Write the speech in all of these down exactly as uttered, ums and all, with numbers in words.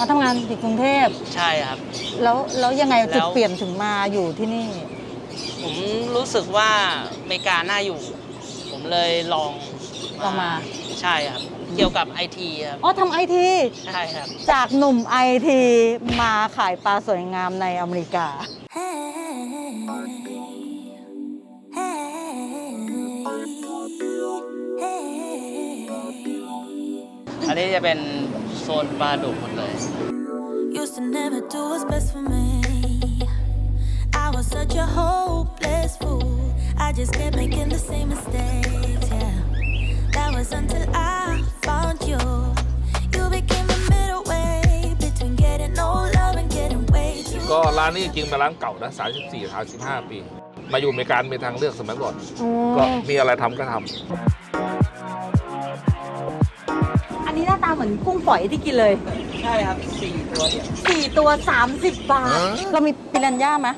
อ๋อทำงานที่กรุงเทพใช่ครับแล้วแล้วยังไงจุดเปลี่ยนถึงมาอยู่ที่นี่ผมรู้สึกว่าอเมริกาน่าอยู่ผมเลยลองลองมาใช่ครับเกี่ยวกับไอทีครับอ๋อทำไอทีใช่ครับจากหนุ่มไอทีมาขายปลาสวยงามในอเมริกาอันนี้จะเป็นโซนปลาดุกหมดเลย Used to never do what's best for me. I was such a hopeless fool. I just kept making the same mistakes. Yeah, that was until I found you. You became the middle way between getting no love and getting way too. ก็ร้านนี้จริงๆเป็นร้านเก่านะสามสิบสี่ สามสิบห้าปีมาอยู่อเมริกาเป็นทางเลือกสมัยก่อนก็มีอะไรทำก็ทำอันนี้หน้าตาเหมือนกุ้งฝอยที่กินเลยใช่ครับสี่ตัวเดียวสี่ตัวสามสิบบาทเรามีปิรันย่าไหม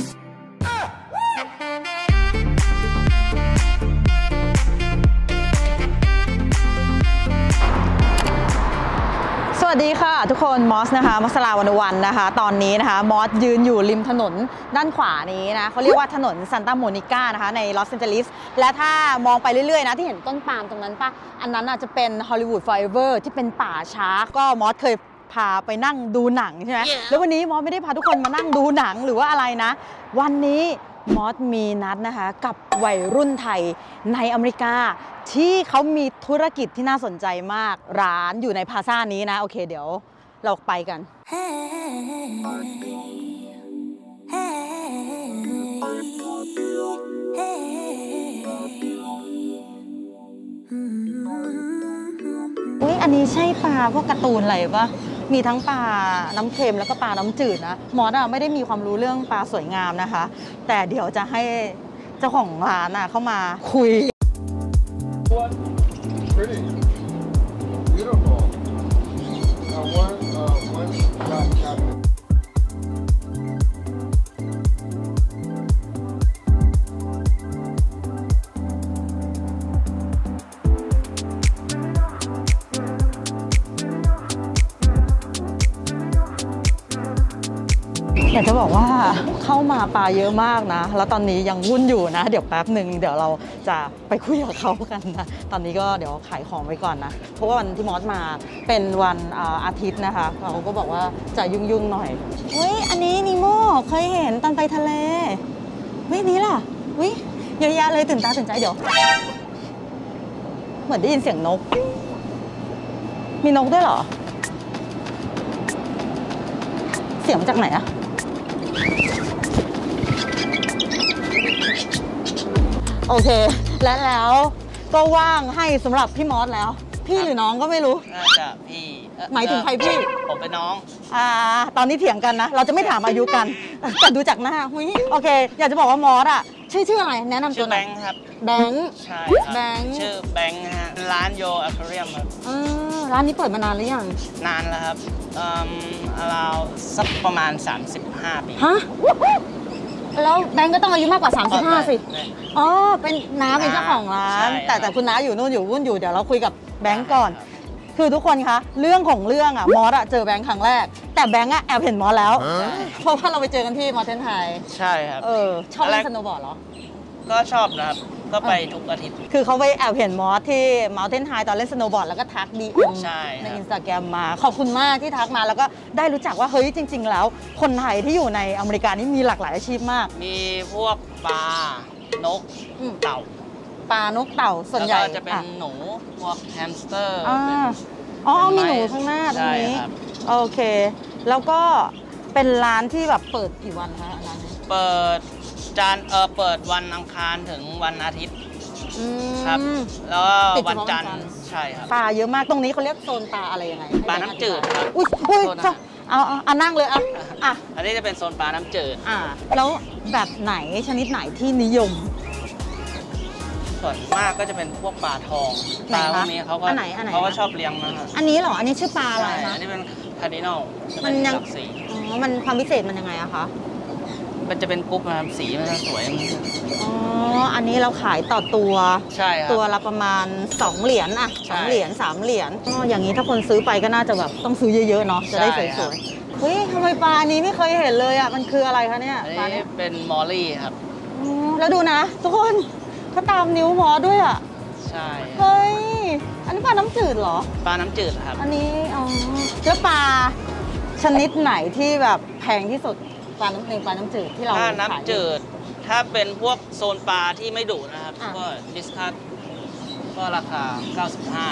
สวัสดีค่ะทุกคนมอสนะคะมัสลาวันวันนะคะตอนนี้นะคะมอสยืนอยู่ริมถนนด้านขวานี้นะเขาเรียกว่าถนนซันตาโมนิก้านะคะในลอสแอนเจลิสและถ้ามองไปเรื่อยๆนะที่เห็นต้นปาล์มตรงนั้นป่ะอันนั้นอาจจะเป็นฮอลลีวูดฟอร์เอเวอร์ที่เป็นป่าช้าก็มอสเคยพาไปนั่งดูหนังใช่ไหม yeah. แล้ววันนี้มอสไม่ได้พาทุกคนมานั่งดูหนังหรือว่าอะไรนะวันนี้มอสมีนัดนะคะกับวัยรุ่นไทยในอเมริกาที่เขามีธุรกิจที่น่าสนใจมากร้านอยู่ในพลาซ่านี้นะโอเคเดี๋ยวเราไปกันอุ๊ยอันนี้ใช่ปลาพวกการ์ตูนอะไรปะมีทั้งปลาน้ำเค็มแล้วก็ปลาน้ำจืดนะมอสอะไม่ได้มีความรู้เรื่องปลาสวยงามนะคะแต่เดี๋ยวจะให้เจ้าของร้านอะเข้ามาคุย Pretty. Beautiful. Uh, one, uh, one got, got it. อยากจะบอกว่าเข้ามาปลาเยอะมากนะแล้วตอนนี้ยังวุ่นอยู่นะเดี๋ยวแป๊บหนึ่งเดี๋ยวเราจะไปคุยกับเขากันนะตอนนี้ก็เดี๋ยวขายของไว้ก่อนนะเพราะว่าวันที่มอสมาเป็นวันอาทิตย์นะคะเขาก็บอกว่าจะยุ่งๆหน่อยเฮ้ยอันนี้นิโม่เคยเห็นตอนไปทะเลเฮ้ยนี้ล่ะเฮ้ยเยอะแยะเลยตื่นตาตื่นใจเดี๋ยวเหมือนได้ยินเสียงนกมีนกด้วยเหรอเสียงมาจากไหนอะโอเคและแล้วก็ว่างให้สำหรับพี่มอสแล้วพี่หรือน้องก็ไม่รู้น่าจะพี่หมายถึงใครพี่ผมเป็นน้องอ่าตอนนี้เถียงกันนะเราจะไม่ถามอายุกันแต่ดูจากหน้าโอเคอยากจะบอกว่ามอสอะชื่อชื่ออะไรแนะนำตัวหน่อยชื่อแบงค์ครับแบงค์ใช่แบงค์ชื่อแบงค์ฮะร้านโยอควาเรียมครับร้านนี้เปิดมานานหรือยังนานแล้วครับเอ่อเราสักประมาณสามสิบห้าปีฮะแล้วแบงก์ก็ต้องอายุมากกว่าสามสิบห้าสิอ๋อเป็นน้าเป็นเจ้าของร้านแต่แต่คุณน้าอยู่นู่นอยู่วุ่นอยู่เดี๋ยวเราคุยกับแบงก์ก่อนคือทุกคนคะเรื่องของเรื่องอ่ะมอสอะเจอแบงก์ครั้งแรกแต่แบงก์อะแอบเห็นมอสแล้วเพราะว่าเราไปเจอกันที่มอเทนไทยใช่ครับเออชอบเล่นสโนว์บอร์ดเหรอก็ชอบนะครับก็ไปทุกอาทิตย์คือเขาไปแอบเห็นมอสที่มอเทนไทยตอนเล่นสโนว์บอร์ดแล้วก็ทักดีเอ็มในอินสตาแกรมมาขอบคุณมากที่ทักมาแล้วก็ได้รู้จักว่าเฮ้ยจริงๆแล้วคนไทยที่อยู่ในอเมริกานี่มีหลากหลายอาชีพมากมีพวกปลานกเต่าปลานกเต่าส่วนใหญ่จะเป็นหนูพวกแฮมสเตอร์อ๋อมีหนูข้างหน้าตรงนี้โอเคแล้วก็เป็นร้านที่แบบเปิดกี่วันคะร้านนี้เปิดจานเออเปิดวันอังคารถึงวันอาทิตย์ครับแล้วก็วันจันทร์ใช่ครับปลาเยอะมากตรงนี้เขาเรียกโซนปลาอะไรยังไงปลาน้ำจืดครับอุ้ยอุ้ยเอาเอานั่งเลยอ่ะอ่ะอันนี้จะเป็นโซนปลาน้ำจืดอ่ะแล้วแบบไหนชนิดไหนที่นิยมส่วนมากก็จะเป็นพวกปลาทองปลาพวกนี้เขาก็เขาก็ชอบเลี้ยงนะครับอันนี้เหรออันนี้ชื่อปลาอะไรคะอันนี้เป็นคาร์ดินัลมันยังอ๋อมันความพิเศษมันยังไงอะคะมันจะเป็นกรุ๊ปนะครับสีมันจะสวยอ๋ออันนี้เราขายต่อตัวใช่ครับตัวละประมาณสองเหรียญอะใช่สองเหรียญสามเหรียญอ๋ออย่างนี้ถ้าคนซื้อไปก็น่าจะแบบต้องซื้อเยอะๆเนาะจะได้สใช่ครัวยบๆเฮ้ยทำไมปลานี้ไม่เคยเห็นเลยอะมันคืออะไรคะเนี่ยอันปลานี้เนี้ยเป็นมอลลี่ครับอ๋อแล้วดูนะทุกคนเขาตามนิ้วหมอด้วยอะใช่ครับเฮ้ยอันนี้ปลาน้ำจืดเหรอปลาน้ำจืดครับอันนี้อ๋อแล้วปลาชนิดไหนที่แบบแพงที่สุดปลาน้ำในปลาน้ำจืดที่เราถ้าขายน้ำจืด ถ้าเป็นพวกโซนปลาที่ไม่ดุนะครับอ่ะก็ดิสคัทก็ราคา เก้าสิบห้า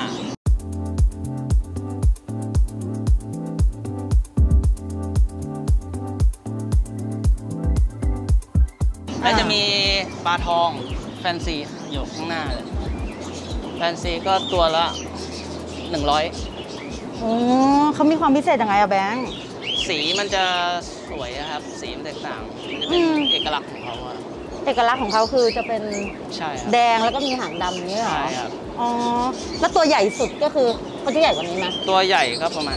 แล้วจะมีปลาทองแฟนซีอยู่ข้างหน้าเลย แฟนซีก็ตัวละ หนึ่งร้อยอ๋อเขามีความพิเศษยังไงอะแบงค์สีมันจะสวยอะครับ สีมันแตกต่างมันจะเป็นอืมเอกลักษณ์ของเขาอะเอกลักษณ์ของเขาคือจะเป็นใช่ครับแดงแล้วก็มีหางดำอย่างนี้เหรอใช่ครับอ๋อ แล้วตัวใหญ่สุดก็คือเขาจะใหญ่กว่านี้ไหมตัวใหญ่ก็ประมาณ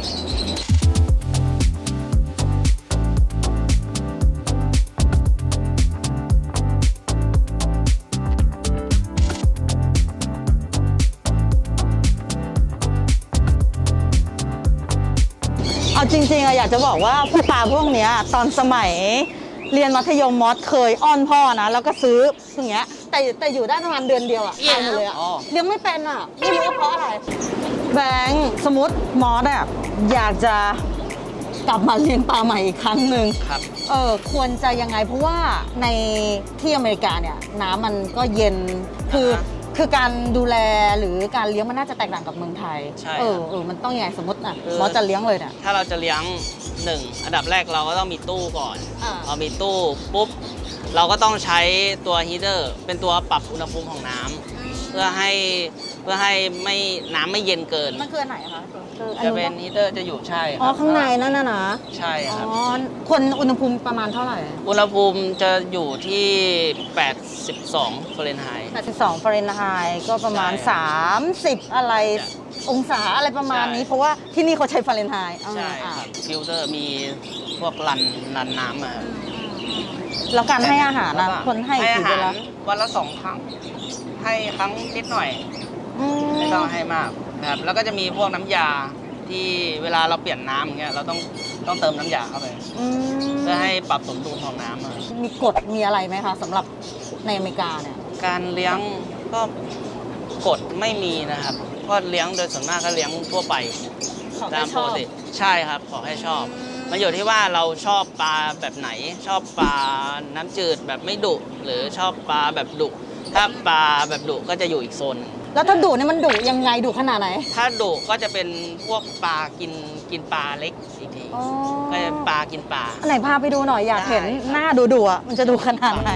เอาจริงๆอะอยากจะบอกว่าพวกปลาพวกเนี้ยตอนสมัยเรียนมัธยมมอสเคยอ้อนพ่อนะแล้วก็ซื้ออย่างเงี้ยแต่แต่อยู่ได้ประมาณเดือนเดียวอะตายหมดเลยอะอ๋อเลี้ยงไม่เป็นอะไม่รู้ว่าเพราะอะไร แบงค์สมมติมอสอะอยากจะกลับมาเลี้ยงปลาใหม่อีกครั้งหนึ่งครับเออควรจะยังไงเพราะว่าในที่อเมริกาเนี่ยน้ำมันก็เย็นคืออ่าฮะคือการดูแลหรือการเลี้ยงมันน่าจะแตกต่างกับเมืองไทยใช่เออครับเออมันต้องยังไงสมมติอ่ะคือมอสจะเลี้ยงเลยเนี่ยถ้าเราจะเลี้ยงหนึ่งอันดับแรกเราก็ต้องมีตู้ก่อนอ่าพอมีตู้ปุ๊บ เราก็ต้องใช้ตัวฮีเตอร์เป็นตัวปรับอุณหภูมิของน้ำเพื่อให้เพื่อให้ไม่น้ำไม่เย็นเกินมันคืออันไหนอะคะคืออัจะนเป็นนู้นฮีเตอร์จะอยู่ใช่คอ๋อรับข้างในนั่นน่ะนะใช่อ๋อครับคนอุณหภูมิประมาณเท่าไหร่อุณหภูมิจะอยู่ที่ แปดสิบสองฟาเรนไฮต์แปดสิบสองฟาเรนไฮต์ก็ประมาณใช่สามสิบอะไรใช่องศาอะไรประมาณนี้ใช่เพราะว่าที่นี่เขาใช้ฟาเรนไฮต์อ่าใช่อ่าครับฟิลเตอร์มีพวกรันรันน้ำอะครับแล้วการให้อาหารนะแล้วก็คนให้ให้อากี่หาเวรลาวันละสองครั้ง ให้ครั้งนิดหน่อยอืมไม่ต้องให้มากนะครับ แล้วก็จะมีพวกน้ำยาที่เวลาเราเปลี่ยนน้ำอย่างเงี้ยเราต้องต้องเติมน้ำยาเข้าไปอืมเพื่อให้ปรับสมดุลของน้ำอะมีกฎมีอะไรไหมคะสำหรับในอเมริกาเนี่ยการเลี้ยงก็กฎไม่มีนะครับก็เลี้ยงโดยส่วนมากก็เลี้ยงทั่วไปขอตาแค่มชปอก บติใช่ครับขอให้ชอบ มันอยู่ที่ว่าเราชอบปลาแบบไหน ชอบปลาน้ำจืดแบบไม่ดุหรือชอบปลาแบบดุถ้าปลาแบบดุก็จะอยู่อีกโซนหนึ่งแล้วถ้าดุเนี่ยมันดุยังไงดุขนาดไหนถ้าดุก็จะเป็นพวกปลากินกินปลาเล็กอีกทีอ๋อก็จะปลากินปลาอันไหนพาไปดูหน่อยอยากเห็นได้ครับหน้าดุดุๆอ่ะมันจะดูขนาดไหน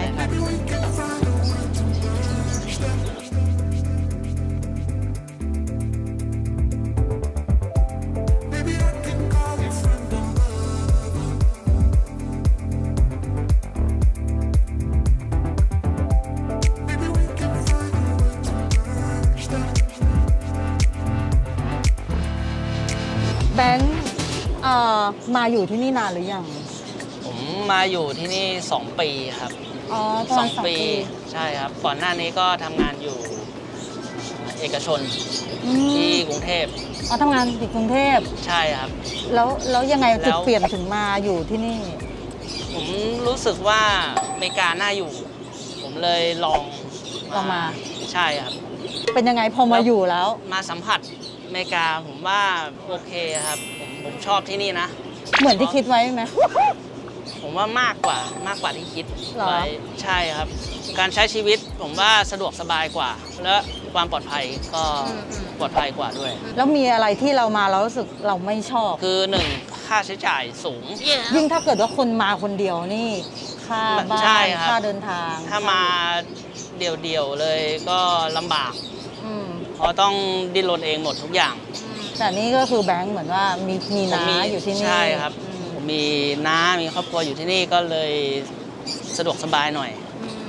แบงค์เอ่อมาอยู่ที่นี่นานหรือยังผมมาอยู่ที่นี่สองปีครับอ๋อประสมาอณงปีใช่ครับ ก่อนหน้านี้ก็ทำงานอยู่เอกชนอืมที่กรุงเทพอ๋อทำงานอยู่กรุงเทพใช่ครับแล้วแล้วยังไงจุดแล้วเปลี่ยนถึงมาอยู่ที่นี่ผมรู้สึกว่าอเมริกาน่าอยู่ ผมเลยลองลองมาใช่ครับเป็นยังไงพอมาอยู่แล้วมาสัมผัสอเมริกาผมว่าโอเคครับผมผมชอบที่นี่นะเหมือนที่คิดไว้ไหมผมว่ามากกว่ามากกว่าที่คิดเหรอไว้ใช่ครับ การใช้ชีวิตผมว่าสะดวกสบายกว่า และความปลอดภัยก็ปลอดภัยกว่าด้วยแล้วมีอะไรที่เรามาแล้วรู้สึกเราไม่ชอบคือหนึ่งค่าใช้จ่ายสูงยิ่งถ้าเกิดว่าคนมาคนเดียวนี่ ค่าบ้าใช่นครับค่าเดินทางถ้ามาเดี่ยวๆเลยก็ลำบากอืมเพราะต้องดิ้นรนเองหมดทุกอย่างแต่นี่ก็คือแบงค์เหมือนว่ามีมีผมน้ามีอยู่ที่นี่ใช่ครับอืมผมมีน้ามีครอบครัวอยู่ที่นี่ก็เลยสะดวกสบายหน่อยแ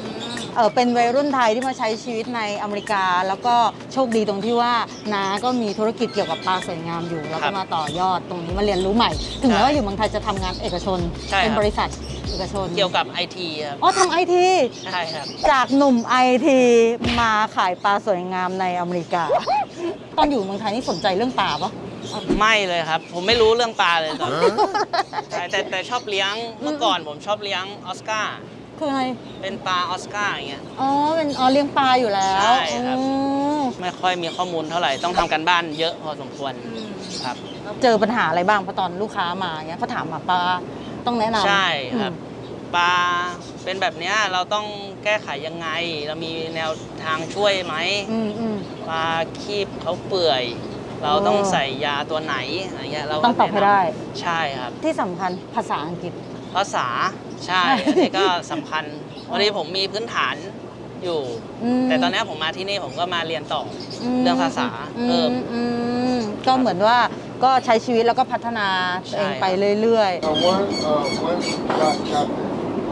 เออเป็นวัยรุ่นไทยที่มาใช้ชีวิตในอเมริกา แล้วก็โชคดีตรงที่ว่าน้าก็มีธุรกิจเกี่ยวกับปลาสวยงามอยู่ แล้วก็มาต่อยอดตรงนี้มาเรียนรู้ใหม่ ถึงแม้ว่าอยู่เมืองไทยจะทำงานเอกชน เป็นบริษัทเอกชนเกี่ยวกับไอทีครับอ๋อทำไอทีใช่ครับจากหนุ่มไอทีมาขายปลาสวยงามในอเมริกา ตอนอยู่เมืองไทยนี่สนใจเรื่องปลาปะไม่เลยครับ ผมไม่รู้เรื่องปลาเลยตอนนั้นใช่แต่แต่ชอบเลี้ยงเมื่อก่อนผมชอบเลี้ยงออสการ์คืออะไรเป็นปลาออสการ์อย่างเงี้ยอ๋อเป็นอ๋อเลี้ยงปลาอยู่แล้วใช่ครับอืมไม่ค่อยมีข้อมูลเท่าไหร่ต้องทำกันบ้านเยอะพอสมควรครับเจอปัญหาอะไรบ้างเพราะตอนลูกค้ามาเงี้ยเขาถามมาปลาต้องแนะนำใช่ครับอืมปลาเป็นแบบเนี้ยเราต้องแก้ไขยังไง เรามีแนวทางช่วยไหมอืมอืมปลาคีบเขาเปื่อย เราต้องใส่ยาตัวไหนอะไรเงี้ยเราก็ต้องตอบให้ได้ใช่ครับที่สำคัญภาษาอังกฤษภาษาใช่ อันนี้ก็สำคัญวันนี้ผมมีพื้นฐานอยู่มแต่ตอนนี้ผมมาที่นี่ผมก็มาเรียนต่ออมเรื่องภาษาเพิ่มอืมก็เหมือนว่าก็ใช้ชีวิตแล้วก็พัฒนาตัวเองไปเรื่อย Uh, one, uh, one got captain.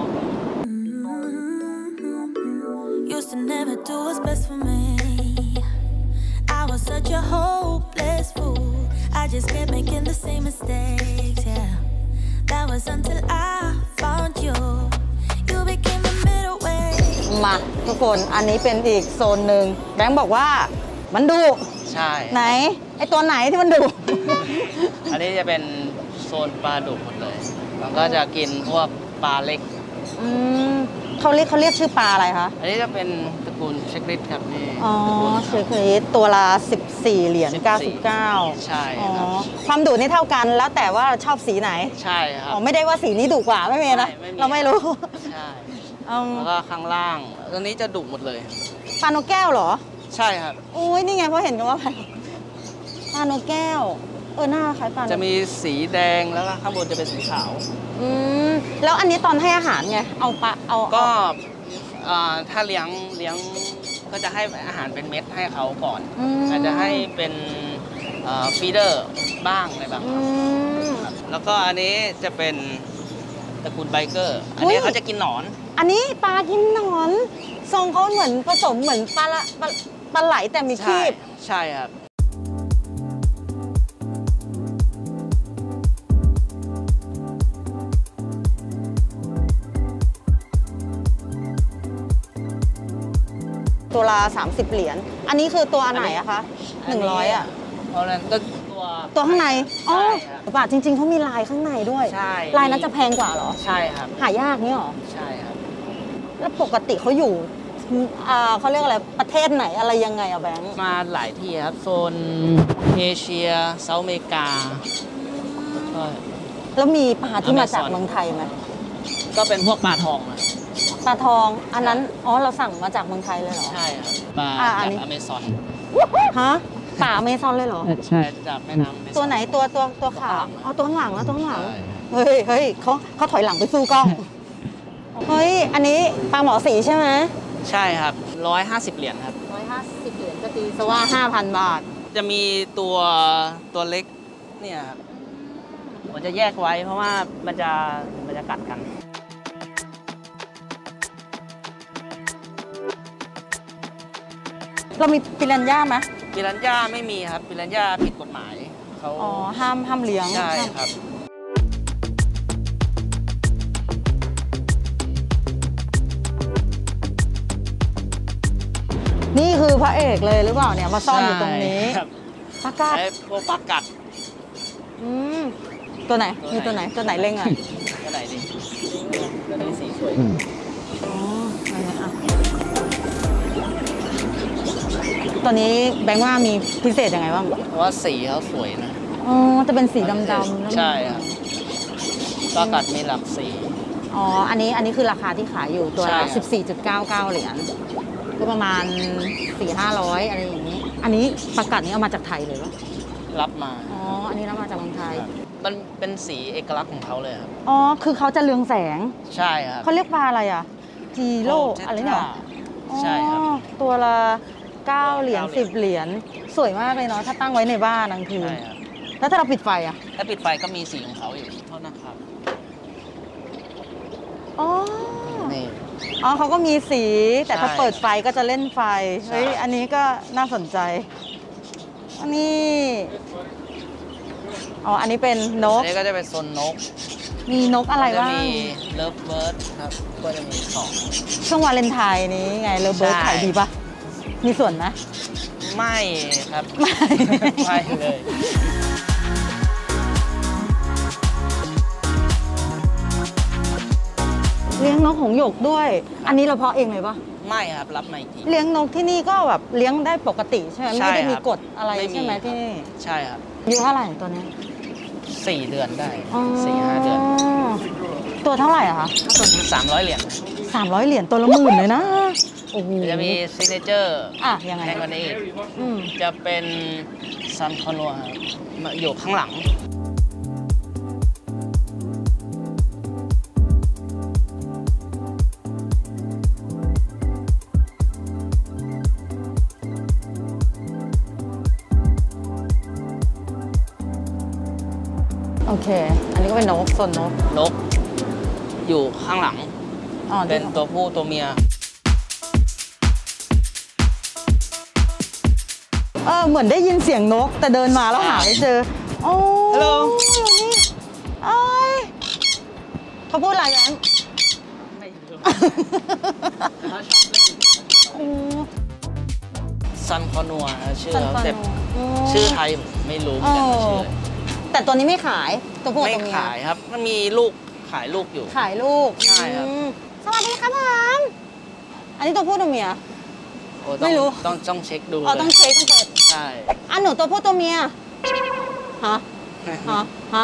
Used to never do what's best for me. I was such a hopeless fool. I just kept making the same mistakes, yeah. That was until I found you. You became the middle way. ๆ มาทุกคนอันนี้เป็นอีกโซนหนึ่งแบงค์บอกว่ามันดุใช่ไหน ไอตัวไหนที่มันดุอันนี้จะเป็นโซนปลาดุกหมดเลย มันก็จะกินพวกปลาเล็กอืมเขาเรียกเขาเรียกชื่อปลาอะไรคะอันนี้จะเป็นตระกูลเช็คลิสครับนี่อ๋อตระกูลเชคริสตัวละสิบสี่เหรียญสิบสี่เก้าสิบเก้าใช่อ๋อครับความดุนี่เท่ากันแล้วแต่ว่าชอบสีไหนใช่ครับอ๋อไม่ได้ว่าสีนี้ดุกว่าไม่มีนะใช่ไม่มีเราไม่รู้ใช่อืมแล้วก็ข้างล่างตรงนี้จะดุหมดเลยปลานกแก้วเหรอใช่ครับอุ้ยนี่ไงเพราะเห็นกันว่าปลานกแก้ว เออหน้าคล้ายปลานกจะมีสีแดงแล้วก็ข้างบนจะเป็นสีขาวอืมแล้วอันนี้ตอนให้อาหารไงเอาปลาเอาก็เอาเอ่อถ้าเลี้ยงเลี้ยงก็จะให้อาหารเป็นเม็ดให้เขาก่อนอืมอาจจะให้เป็นฟีเดอร์บ้างในบางอืครั้งมครับแล้วก็อันนี้จะเป็นตระกูลไบเกอร์ อันอุ๊นี้ยเขาจะกินหนอนอันนี้ปลากินหนอนทรงเขาเหมือนผสมเหมือนปลาละปลาปลาไหลแต่มีใช่คีบใช่ครับตัวละสามสิบเหรียญอันนี้คือตัวอันไหนอะคะหนึ่งร้อยอะเพราะฉะนั้นก็ตัวตัวข้างในอ๋อใช่ครับบาทจริง ๆเขามีลายข้างในด้วยใช่ลายนั้นจะแพงกว่าเหรอใช่ครับหายากนี่หรอใช่ครับแล้วปกติเขาอยู่อ่าเขาเรียกอะไรประเทศไหนอะไรยังไงอะแบงค์มาหลายที่ครับ โซนเอเชียเซาท์อเมริกาแล้วก็แล้วมีปลาที่มาจาก Amazon เมืองไทยไหมก็เป็นพวกปลาทองนะปลาทอง อันนั้น อ๋อ เราสั่งมาจากเมืองไทยเลยเหรอใช่ครับปลาอ่าอันจากนี้อเมซอนฮะป่าอเมซอนเลยเหรอใช่จากแม่น้ำ Amazon ตัวไหนตัวตัวตัวขาวตัวข้างหลังอ๋อตัวข้างหลังแล้วตัวข้างหลังใช่เฮ้ยเฮ้ยเขาเขาถอยหลังไปสู้กล้อง เฮ้ย อันนี้ปลาหมอสีใช่ไหมใช่ครับร้อยห้าสิบเหรียญครับร้อยห้าสิบเหรียญก็ตีซะว่าห้าพันบาทจะมีตัวตัวเล็กเนี่ยครับผมจะแยกไว้เพราะว่ามันจะมันจะกัดกันเรามีปิรันย่าไหมปิรันย่าไม่มีครับปิรันย่าผิดกฎหมายเขาอ๋อ ห้ามห้ามเลี้ยงใช่ห้ามครับนี่คือพระเอกเลยหรือเปล่าเนี่ย มาซ่อนอยู่ตรงนี้ใช่ครับปลากาดไอ้พวกปลากัดอืมตัวไหน มีตัวไหน ตัวไหนเล่งอ่ะก็ไหนดิตัวนี้สีสวยอ๋ออันนี้อ่ะตัวนี้แบงค์ว่ามีพิเศษยังไงบ้างเพราะว่าสีเขาสวยนะอ๋อ จะเป็นสีดำๆแล้วมันใช่ครับปลากัดมีหลักสีอ๋อ อันนี้ อันนี้คือราคาที่ขายอยู่ตัวใช่ละครับสิบสี่จุดเก้าเก้า เหรียญ ก็ประมาณ สี่ห้าร้อย อะไรอย่างนี้ อันนี้ประกัดนี้เอามาจากไทยเลยปะรับมาอ๋อ อันนี้รับมาจากเมืองไทยครับมันเป็นสีเอกลักษณ์ของเขาเลยครับอ๋อ คือเขาจะเรืองแสงใช่ครับเขาเรียกปลาอะไรอ่ะ จีโร่โเทตราอะไรเนี่ยเหรอใช่ครับอ๋อตัวละเก้าเหรียญเก้าเหรีสิยบญเหรียญ สวยมากเลยเนาะ ถ้าตั้งไว้ในบ้านกลางคืนใช่ครับแล้วถ้าเราปิดไฟอ่ะถ้าปิดไฟก็มีสีของเขาอยู่โทษนะครับอ๋อนี่อ๋อเขาก็มีสีแต่ถ้าใช่เปิดไฟก็จะเล่นไฟใช่เฮ้ยอันนี้ก็น่าสนใจอันนี้อ๋ออันนี้เป็นนอักนนี้ก็จะเป็นโซนนกมีนกอะไรก็จะบ้างมีเลิฟเบิร์ดครับก็จะมีสองช่วงวาเลนไทน์นี้ไงเลเบิร์ดใช่ขายดีปะมีส่วนไหมไม่ครับไม่ไม่เลยเลี้ยงนกหงส์หยกด้วย อันนี้เราเพาะเองเลยปะไม่ครับรับมาอีกทีเลี้ยงนกที่นี่ก็แบบเลี้ยงได้ปกติใช่ไหมใช่ไม่ได้มีครับกฎอะไรไม่มีใช่ไหมครับที่นี่ใช่ครับอายุเท่าไหร่ตัวเนี้ยสี่เดือนได้อ๋อสี่ห้าเดือนตัวเท่าไหร่อะคะสามร้อยเหรียญสามร้อยเหรียญตัวละหมื่นเลยนะโอ้โหจะมีซิกเนเจอร์อ่ะยังไงแพงกว่านี้อีกอืมจะเป็นซันคอนัวครับมาอยู่ข้างหลังโอเค อันนี้ก็เป็นนกส่วนนกนก อยู่ข้างหลังอ๋อเป็นตัวผู้ตัวเมียเออเหมือนได้ยินเสียงนก แต่เดินมาแล้วหาไม่เจอโอ้ฮัลโหลนี่เอ้ยเขาพูดอะไรกันไม่รู้โอ้ซันคอนัวชื่อสันเขาฟันแต่อ๋อชื่อไทยผมไม่รู้เหมือนกันว่าชื่ออะไรแต่ตัวนี้ไม่ขายตัวผู้กับไม่ตัวเมียขายครับ มันมีลูกขายลูกอยู่ขายลูกใช่ครับอืมสวัสดีครับผมอันนี้ตัวผู้ตัวเมียโอ้ต้องไม่รู้ต้องต้องเช็คดูอ๋อเลยต้องเช็คต้องเปิดใช่อ่ะหนูตัวผู้ตัวเมียฮะฮะฮะ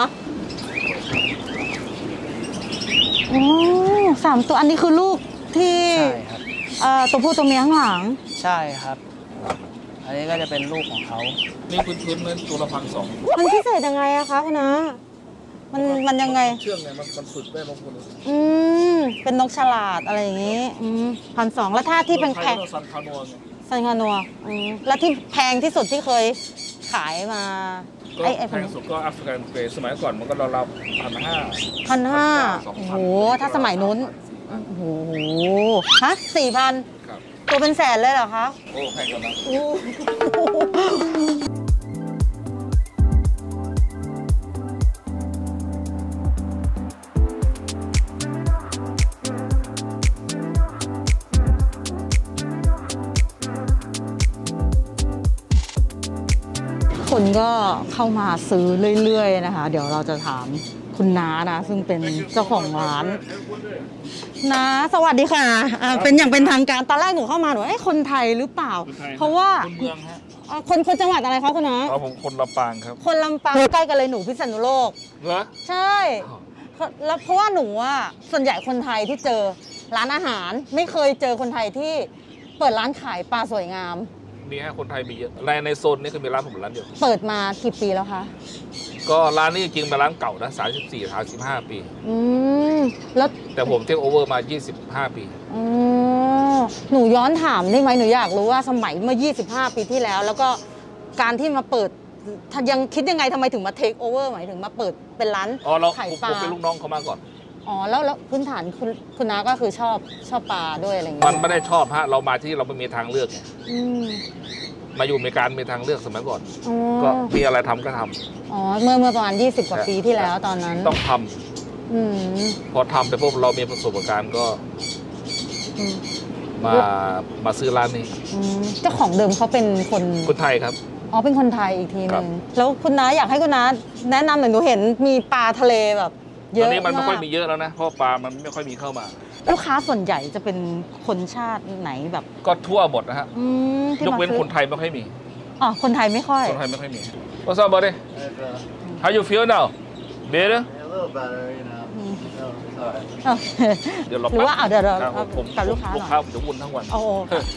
โอ้สามตัวอันนี้คือลูกที่ใช่ครับเอ่อตัวผู้ตัวเมียข้างหลังใช่ครับ อันนี้ก็จะเป็นลูกของเขานี่พื้นๆนั้นตัวละพันสองมันพิเศษยังไงอะคะคุณนะมันมันยังไงเชื่องไงมันมันฝึกได้บางคนอืมเป็นนกฉลาดอะไรอย่างงี้อืมพันสองแล้วถ้าที่เป็นแพงซันคานัวไงซันคานัวอืมแล้วที่แพงที่สุดที่เคยขายมาก็ไอ้ไอ้แพงสุดก็แอฟริกันเกรย์สมัยก่อนมันก็เรารับพันห้าพันห้าสองโอ้พัโหนถ้าสมัยนู้นโอ้โหฮะสี่พันครับตัวเป็นแสนเลยเหรอคะโอ้แพงกว่านั้นโอ้คนก็เข้ามาซื้อเรื่อยๆนะคะ เดี๋ยวเราจะถามคุณน้านะ ซึ่งเป็นเจ้าของร้านน้าสวัสดีค่ะอ่าเป็นอย่างเป็นทางการตอนแรกหนูเข้ามาหนูว่าเอ้คนไทยหรือเปล่า เพราะว่าคนเมืองฮะอ่าคนคนจังหวัดอะไรคะคุณน้าเอาผมคนลำปางครับคนลำปางใกล้กันเลยหนูพิษณุโลกเหรอใช่แล้วเพราะว่าหนูอ่ะส่วนใหญ่คนไทยที่เจอร้านอาหาร ไม่เคยเจอคนไทยที่เปิดร้านขายปลาสวยงามมีฮะคนไทยมีเยอะในในโซนนี้คือมีร้านผมร้านเดียวเปิดมากี่ปีแล้วคะก็ร้านนี้จริงๆเป็นร้านเก่านะสามสิบสี่สามสิบห้าปีอืมแล้วแต่ผมเทคโอเวอร์มายี่สิบห้าปีอ๋อหนูย้อนถามได้ไหมหนูอยากรู้ว่าสมัยเมื่อยี่สิบห้าปีที่แล้ว แล้วก็การที่มาเปิดถ้ายังคิดยังไงทำไมถึงมาเทคโอเวอร์หมายถึงมาเปิดเป็นร้านอ๋อเราขายผมปลาผมเป็นลูกน้องเขามาก่อนอ๋อแล้วแล้วพื้นฐานคุณคุณน้าก็คือชอบชอบปลาด้วยอะไรอย่างมัเงี้นยไม่ได้ชอบฮะเรามาที่เราไม่มีทางเลือกไงอืมมาอยู่อเมริกามีทางเลือกสมัยก่อนอ๋อก็มีอะไรทำก็ทำอ๋อเมื่อเมื่อประมาณยี่สิบกว่าปีที่แล้วตอนนั้นต้องทำอืมพอทำไปพวกเรามีประสบการณ์ก็อืมมามาซื้อร้านนี้อืมเจ้าของเดิมเขาเป็นคนคนไทยครับอ๋อเป็นคนไทยอีกทีหครันึบงแล้วคุณน้าอยากให้คุณน้าแนะนำหน่อยหนูเห็นมีปลาทะเลแบบเยตอนอะนี้มันไม่มาค่อยกมีเยอะแล้วนะเพราะปลามันไม่ค่อยมีเข้ามาลูกค้าส่วนใหญ่จะเป็นคนชาติไหนแบบก็ทั่วหมดนะฮะอืมที่ยกมาเว้นซื้อคนไทยไม่ค่อยมีอ๋อคนไทยไม่ค่อยคนไทยไม่ค่อยมี What's up buddy How you feel now Better A little better, you know. Mm. No, sorry. เออเดี๋ยวเราหรือว่าเอาเดี๋ยวเราครับผมกับลูกค้าลูหกน่อยค้าผมจะวุ่นทั้งวันโอ้โห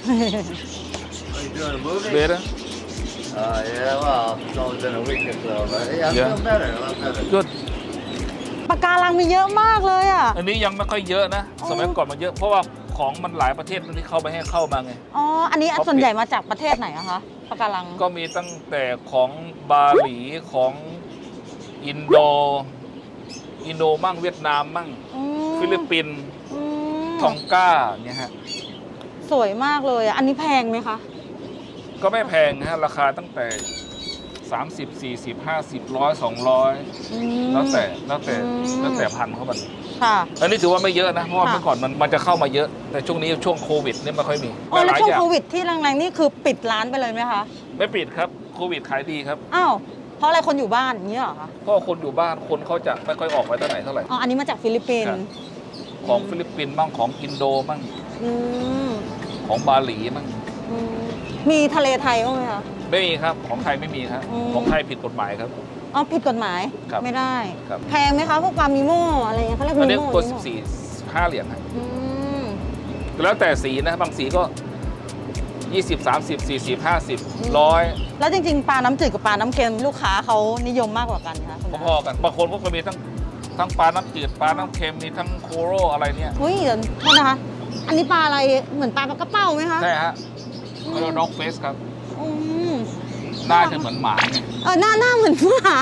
Are you doing a movie? Better Uh, yeah, well, it's only been a week or so, but yeah, I Yeah. feel better, a lot better. Good ปะการังมีเยอะมากเลยอ่ะอันนี้ยังไม่ค่อยเยอะนะอ๋อสมัยก่อนมันเยอะเพราะว่าของมันหลายประเทศที่เข้าไปให้เข้ามาไงอ๋ออันนี้เขาส่วนใหญ่มาจากประเทศไหนอะคะปะการังก็มีตั้งแต่ของบาหลีของอินโด อินโดมั่งเวียดนามมั่งอืมฟิลิปปินส์ทองก้าเนี่ยฮะสวยมากเลยอันนี้แพงไหมคะก็ไม่แพงฮะราคาตั้งแต่สามสิบ สี่สิบ ห้าสิบ ร้อย สองร้อยแล้วแต่แล้วแต่แล้วแต่พันเขามันค่ะอันนี้ถือว่าไม่เยอะนะเพราะว่าเมื่อก่อนมันมันจะเข้ามาเยอะแต่ช่วงนี้ช่วงโควิดนี่ไม่ค่อยมีอ๋อแล้วช่วงโควิดที่แรงๆนี่คือปิดร้านไปเลยไหมคะไม่ปิดครับโควิดขายดีครับอ้าวเพราะอะไรคนอยู่บ้านอย่างนี้เหรอคะเพราะคนอยู่บ้านคนเขาจะไม่ค่อยออกไปเท่าไหร่เท่าไหร่อ๋ออันนี้มาจากฟิลิปปินส์ของฟิลิปปินส์บ้างของอินโดบ้างของบาหลีบ้างมีทะเลไทยบ้างไหมคะไม่มีครับของไทยไม่มีครับของไทยผิดกฎหมายครับอ๋อผิดกฎหมายไม่ได้แพงไหมคะพวกปลามิโม่อะไรเงี้ยเขาเรียกมิโม่อันนี้ตัวสิบสี่ห้าเหรียญครับแล้วแต่สีนะบางสีก็ยี่สิบ สามสิบ สี่สิบ ห้าสิบ ร้อยแล้วจริงๆปลาน้ำจืดกับปลาน้ำเค็มลูกค้าเขานิยมมากกว่ากันคะพอๆกันบางคนก็มีทั้งทั้งปลาน้ำจืดปลาน้ำเค็มมีทั้งโคโรอะไรเนี่ยเฮ้ยเดี๋ยวโทษนะคะอันนี้ปลาอะไรเหมือนปลาปลากระเป้าไหมคะใช่ฮะก็ด็อกเฟสครับหน้าจะเหมือนหมาเออหน้าหน้าเหมือนหมา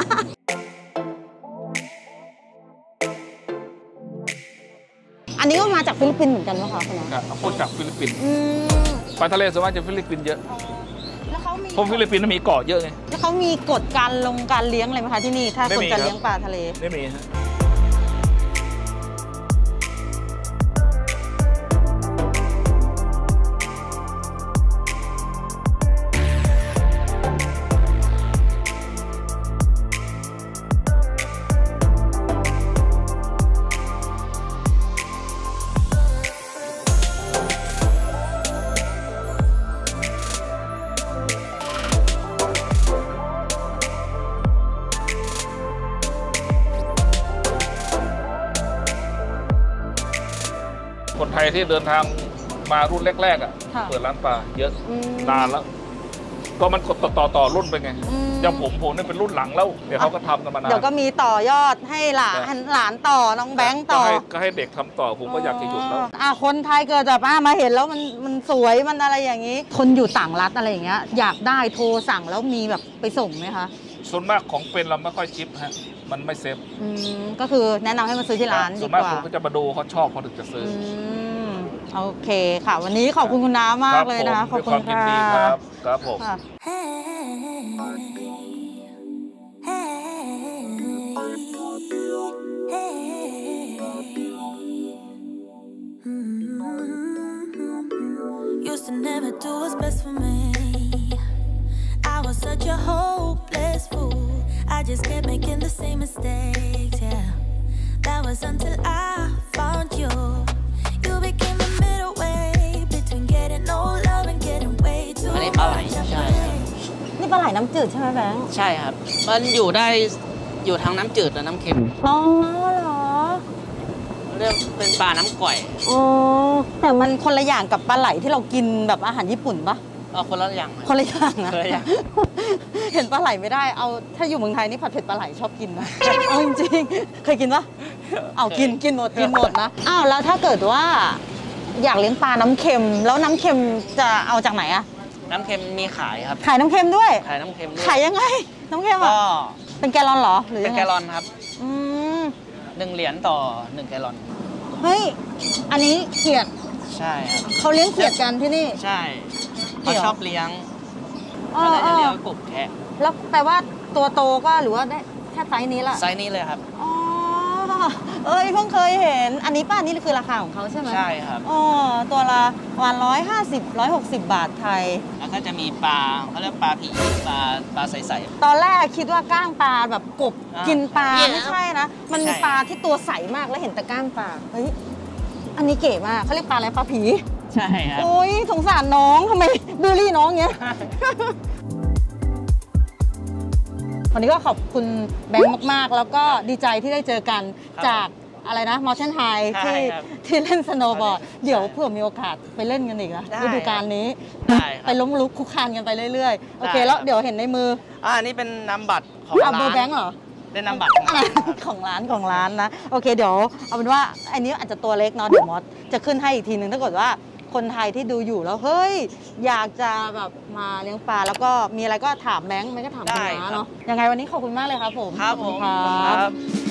อันนี้ก็มาจากฟิลิปปินส์เหมือนกันไหมคะคุณน้าคนจากฟิลิปปินส์ปลาทะเลส่วนมากจะฟิลิปปินส์เยอะแล้วเขามีเพราะฟิลิปปินส์มีเกาะเยอะไงแล้วเขามีกฎการลงการเลี้ยงอะไรไหมคะที่นี่ถ้าคนจะเลี้ยงปลาทะเลไม่มีฮะคนไทยที่เดินทางมารุ่นแรกๆอ่ะเปิดร้านปลาเยอะนานแล้วก็มันกดต่อต่อรุ่นไปไงอย่างผมผมนี่เป็นรุ่นหลังแล้วเดี๋ยวเขาก็ทำกันมานานเดี๋ยวก็มีต่อยอดให้หลานหลานต่อน้องแบงค์ต่อก็ให้เด็กทำต่อผมก็อยากจะหยุดแล้วอ่ะคนไทยเกิดจากป้ามาเห็นแล้วมันมันสวยมันอะไรอย่างนี้คนอยู่ต่างรัฐอะไรอย่างเงี้ยอยากได้โทรสั่งแล้วมีแบบไปส่งไหมคะส่วนมากของเป็นเราไม่ค่อยชิปฮะมันไม่เซฟก็คือแนะนำให้มาซื้อที่ร้านดีกว่าส่วนมากผมก็จะมาดูเขาชอบเขาถึงจะซื้อโอเคค่ะวันนี้ขอบคุณคุณน้ามากเลยนะขอบคุณค่ะครับครับผม Used to never do what's best for me. I was such a hopeless fool. I just kept making the same mistakes, yeah. That was until I found you. You became the middle way between getting no love and getting way too much. อันนี้ปลาไหลใช่นี่ปลาไหลน้ำจืดใช่ไหมแบงค์ใช่ครับมันอยู่ได้อยู่ทั้งน้ำจืดและน้ำเค็มอ๋อเหรอเรียกเป็นปลาน้ำก่อยอ๋อแต่มันคนละอย่างกับปลาไหลที่เรากินแบบอาหารญี่ปุ่นปะอ๋อคนละอย่างคนละอย่างนะเห็นปลาไหลไม่ได้เอาถ้าอยู่เมืองไทยนี่ผัดเผ็ดปลาไหลชอบกินนะเอาจริงๆเคยกินปะเอากินกินหมดกินหมดนะอ้าวแล้วถ้าเกิดว่าอยากเลี้ยงปลาน้ำเค็มแล้วน้ำเค็มจะเอาจากไหนอะน้ำเค็มมีขายครับขายน้ำเค็มด้วยขายน้ำเค็มด้วยขายยังไงน้ำเค็มอ่ะเป็นแกลลอนเหรอหรือเป็นแกลลอนครับอืมหนึ่งเหรียญต่อหนึ่งแกลลอนเฮ้ยอันนี้เขียดใช่ครับเขาเลี้ยงเขียดกันที่นี่ใช่เขาชอบเลี้ยงเขาเลยจะเลี้ยงกบแคะแล้วแปลว่าตัวโตก็หรือว่าได้แค่ไซส์นี้ละไซส์นี้เลยครับอ๋อเอ้ยเพิ่งเคยเห็นอันนี้ป้านี่คือราคาของเขาใช่ไหมใช่ครับอ๋อตัวละวันร้อยห้าสิบร้อยหกสิบบาทไทยแล้วก็จะมีปลาเขาเรียกปลาผีปลาปลาใสๆตอนแรกคิดว่าก้างปลาแบบกบกินปลาไม่ใช่นะมันมีปลาที่ตัวใสมากแล้วเห็นแต่ก้างปลาเฮ้ยอันนี้เก๋มากเขาเรียกปลาอะไรปลาผีใช่ครับโอ้ยสงสารน้องทำไมบูลลี่น้องเงี้ยวันนี้ก็ขอบคุณแบงค์มากๆแล้วก็ดีใจที่ได้เจอกันจากอะไรนะมอเชนไฮที่ที่เล่นสโนว์บอร์ดเดี๋ยวเผื่อมีโอกาสไปเล่นกันอีกนะฤดูกาลนี้ไปล้มลุกคุกคานกันไปเรื่อยๆโอเคแล้วเดี๋ยวเห็นในมืออ่านี่เป็นน้ำบัตรของร้านเบอร์แบงค์เหรอเป็นน้ำบัตรของร้านของร้านนะโอเคเดี๋ยวเอาเป็นว่าอันนี้อาจจะตัวเล็กเนาะเดี๋ยวมอสจะขึ้นให้อีกทีหนึ่งถ้าเกิดว่าคนไทยที่ดูอยู่แล้วเฮ้ยอยากจะแบบมาเลี้ยงปลาแล้วก็มีอะไรก็ถามแบงค์ไม่ก็ถามคุณน้าเนาะยังไงวันนี้ขอบคุณมากเลยครับผมครับผมครับ